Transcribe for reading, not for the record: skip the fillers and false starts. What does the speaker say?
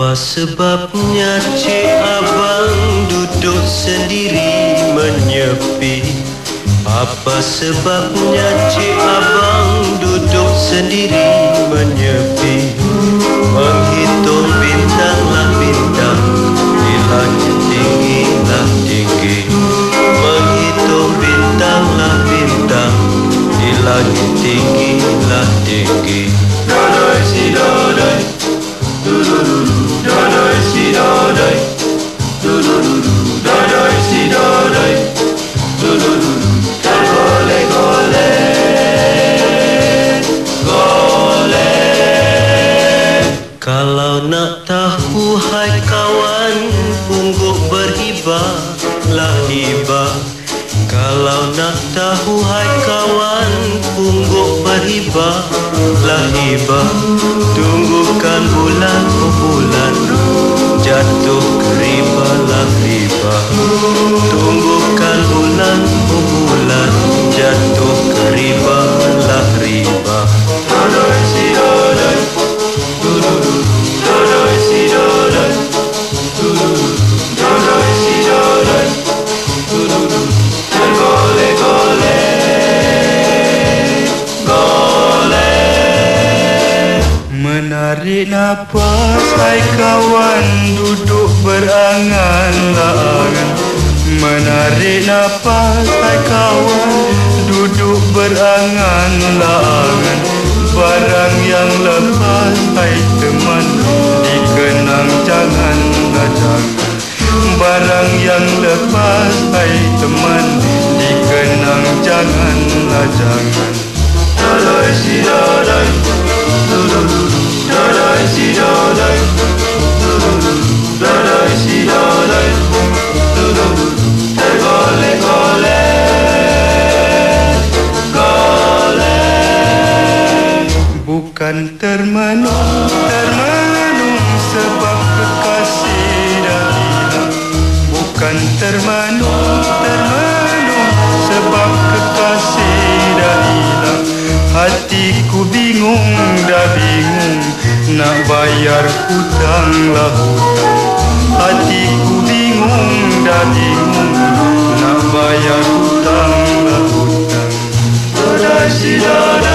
Apa sebabnya cik abang duduk sendiri menyepi? Apa sebabnya cik abang duduk sendiri menyepi? Menghitung bintanglah bintang di langit tinggilah tinggi. Menghitung bintanglah bintang di langit tinggilah tinggi. Dodoi si dodoi, dodoi si dodoi, dodoi si dodoi, tergolek golek, golek. Kalau nak tahu hai kawan, pungguk berhibah lah hibah. Kalau nak tahu hai kawan, pungguk berhibah lah hibah. Tunggukan bulan oh bulan, jatuh ke riba lah riba. Tunggukan bulan oh bulan, jatuh ke riba lah riba. Dodoi si dodoi, dodoi si dodoi, dodoi si dodoi, tergolek golek, golek. Menarik napas hai kawan, duduk berangan-angan. Menarik napas hai kawan, duduk berangan-angan. Barang yang lepas hai teman, dikenang janganlah jangan. Barang yang lepas hai teman, dikenang janganlah jangan. Dodoi si dodoi, dodoi si dodoi, dodoi si dodoi, tergolek golek, golek. Bukan termenung, termenung sebab kekasih dah hilang. Bukan termenung, termenung sebab kekasih dah hilang. Hatiku bingung dah bingung, nak bayar hutang lah hutang. Hatiku bingung dah bingung, nak bayar hutang lah hutang. Dodoi si dodoi.